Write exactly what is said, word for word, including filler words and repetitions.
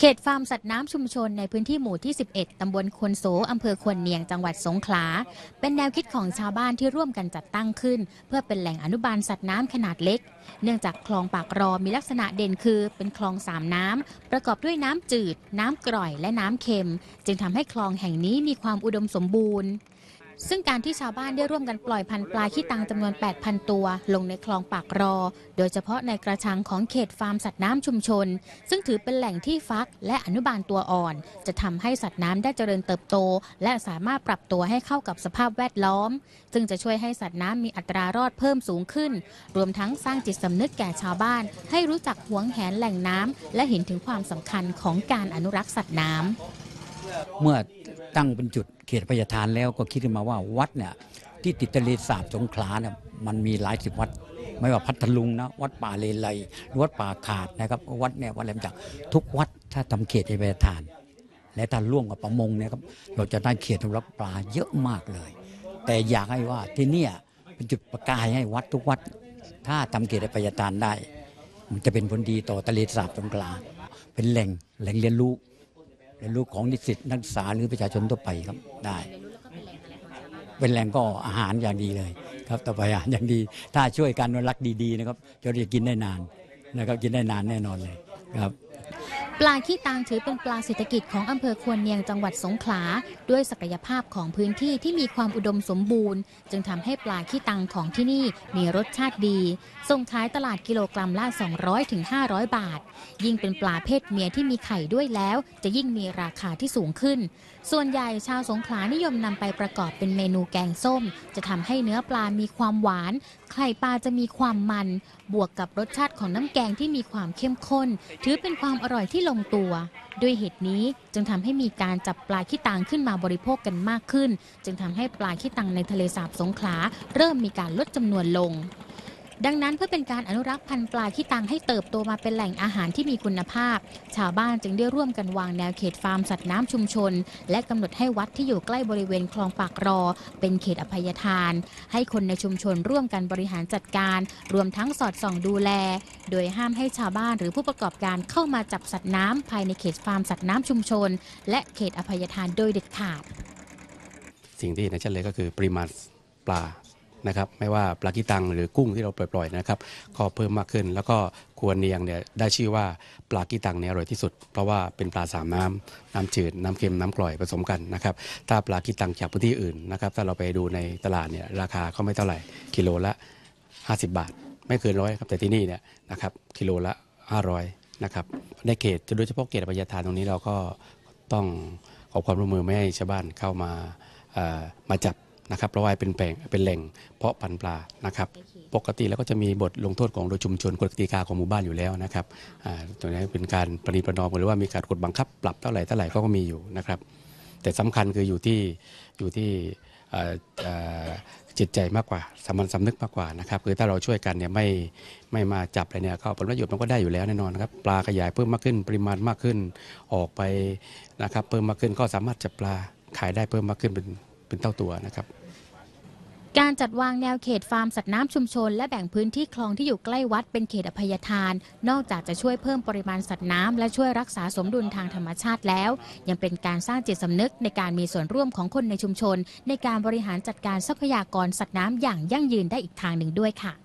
เขตฟาร์มสัตว์น้ำชุมชนในพื้นที่หมู่ที่สิบเอ็ดตำบลควนโสอำเภอควนเนียงจังหวัดสงขลาเป็นแนวคิดของชาวบ้านที่ร่วมกันจัดตั้งขึ้นเพื่อเป็นแหล่งอนุบาลสัตว์น้ำขนาดเล็กเนื่องจากคลองปากรอมีลักษณะเด่นคือเป็นคลองสามน้ำประกอบด้วยน้ำจืดน้ำกร่อยและน้ำเค็มจึงทำให้คลองแห่งนี้มีความอุดมสมบูรณ์ซึ่งการที่ชาวบ้านได้ร่วมกันปล่อยพันธุ์ปลาขี้ตังจำนวน แปดพัน ตัวลงในคลองปากรอโดยเฉพาะในกระชังของเขตฟาร์มสัตว์น้ำชุมชนซึ่งถือเป็นแหล่งที่ฟักและอนุบาลตัวอ่อนจะทำให้สัตว์น้ำได้เจริญเติบโตและสามารถปรับตัวให้เข้ากับสภาพแวดล้อมซึ่งจะช่วยให้สัตว์น้ำมีอัตรารอดเพิ่มสูงขึ้นรวมทั้งสร้างจิตสำนึกแก่ชาวบ้านให้รู้จักหวงแหนแหล่งน้ำและเห็นถึงความสำคัญของการอนุรักษ์สัตว์น้ำเมื่อตั้งเป็นจุดเขตอภัยทานแล้วก็คิดขึ้นมาว่าวัดเนี่ยที่ติดทะเลสาบสงขลาเนี่ยมันมีหลายสิบวัดไม่ว่าพัทลุงนะวัดป่าเลไลวัดป่าขาดนะครับวัดเนี่ยวัดอะไรต่างทุกวัดถ้าทำเขตอภัยทานและถ้าร่วมกับประมงเนี่ยครับเราจะได้เขตอนุรักษ์ปลาเยอะมากเลยแต่อยากให้ว่าที่เนี่ยเป็นจุดประกายให้วัดทุกวัดถ้าทำเขตอภัยทานได้มันจะเป็นผลดีต่อทะเลสาบสงขลาเป็นแหล่งแหล่งเรียนรู้เรียนรู้ของนิสิตนักศึกษาหรือประชาชนทั่วไปครับได้เป็นแหล่งก็อาหารอย่างดีเลยครับต่อไปอาหารอย่างดีถ้าช่วยการอนุรักษ์ดีๆนะครับจะได้กินได้นานนะครับกินได้นานแน่นอนเลยครับปลาขี้ตังถือเป็นปลาเศรษฐกิจของอำเภอควนเนียงจังหวัดสงขลาด้วยศักยภาพของพื้นที่ที่มีความอุดมสมบูรณ์จึงทำให้ปลาขี้ตังของที่นี่มีรสชาติดีส่งขายตลาดกิโลกรัมละ สองร้อยถึงห้าร้อย บาทยิ่งเป็นปลาเพศเมียที่มีไข่ด้วยแล้วจะยิ่งมีราคาที่สูงขึ้นส่วนใหญ่ชาวสงขลานิยมนำไปประกอบเป็นเมนูแกงส้มจะทำให้เนื้อปลามีความหวานไข่ปลาจะมีความมันบวกกับรสชาติของน้ำแกงที่มีความเข้มข้นถือเป็นความอร่อยที่ลงตัวด้วยเหตุนี้จึงทำให้มีการจับปลาขี้ตังขึ้นมาบริโภคกันมากขึ้นจึงทำให้ปลาขี้ตังในทะเลสาบสงขลาเริ่มมีการลดจำนวนลงดังนั้นเพื่อเป็นการอนุรักษ์พันธุ์ปลาขี้ตังให้เติบโตมาเป็นแหล่งอาหารที่มีคุณภาพชาวบ้านจึงได้ร่วมกันวางแนวเขตฟาร์มสัตว์น้ำชุมชนและกำหนดให้วัดที่อยู่ใกล้บริเวณคลองปากรอเป็นเขตอภัยทานให้คนในชุมชนร่วมกันบริหารจัดการรวมทั้งสอดส่องดูแลโดยห้ามให้ชาวบ้านหรือผู้ประกอบการเข้ามาจับสัตว์น้ำภายในเขตฟาร์มสัตว์น้ำชุมชนและเขตอภัยทานโดยเด็ดขาดสิ่งที่เห็นชัดเลยก็คือปริมาณปลานะครับไม่ว่าปลาขี้ตังหรือกุ้งที่เราปล่อยๆนะครับก็เพิ่มมากขึ้นแล้วก็ควนเนียงเนี่ยได้ชื่อว่าปลาขี้ตังเนี่ยอร่อยที่สุดเพราะว่าเป็นปลาสามน้ำน้ำจืดน้ำเค็มน้ำกร่อยผสมกันนะครับถ้าปลาขี้ตังจากพื้นที่อื่นนะครับถ้าเราไปดูในตลาดเนี่ยราคาก็ไม่เท่าไหร่กิโลละห้าสิบบาทไม่เกินร้อยครับแต่ที่นี่เนี่ยนะครับกิโลละห้าร้อยนะครับในเขตโดยเฉพาะเขตอภัยทานตรงนี้เราก็ต้องขอความร่วมมือไม่ให้ชาวบ้านเข้ามามาจับนะครับเพราะว่าเป็นแปลงเป็นแหล่งเพาะพันธุ์ปลานะครับปกติแล้วก็จะมีบทลงโทษของโดยชุมชนกฎกติกาของหมู่บ้านอยู่แล้วนะครับตรงนี้เป็นการประนีประนอมหรือว่ามีการกดบังคับปรับเท่าไหร่เท่าไหร่ก็มีอยู่นะครับแต่สำคัญคืออยู่ที่อยู่ที่จิตใจมากกว่าสามัญสำนึกมากกว่านะครับคือถ้าเราช่วยกันเนี่ยไม่ไม่มาจับอะไรเนี่ยก็ผลประโยชน์มันก็ได้อยู่แล้วแน่นอนนะครับปลาขยายเพิ่มมากขึ้นปริมาณมากขึ้นออกไปนะครับเพิ่มมากขึ้นก็สามารถจับปลาขายได้เพิ่มมากขึ้นเป็นเป็นเท่าตัวนะครับการจัดวางแนวเขตฟาร์มสัตว์น้ำชุมชนและแบ่งพื้นที่คลองที่อยู่ใกล้วัดเป็นเขตอภัยทานนอกจากจะช่วยเพิ่มปริมาณสัตว์น้ำและช่วยรักษาสมดุลทางธรรมชาติแล้วยังเป็นการสร้างจิตสำนึกในการมีส่วนร่วมของคนในชุมชนในการบริหารจัดการทรัพยากรสัตว์น้ำอย่างยั่งยืนได้อีกทางหนึ่งด้วยค่ะ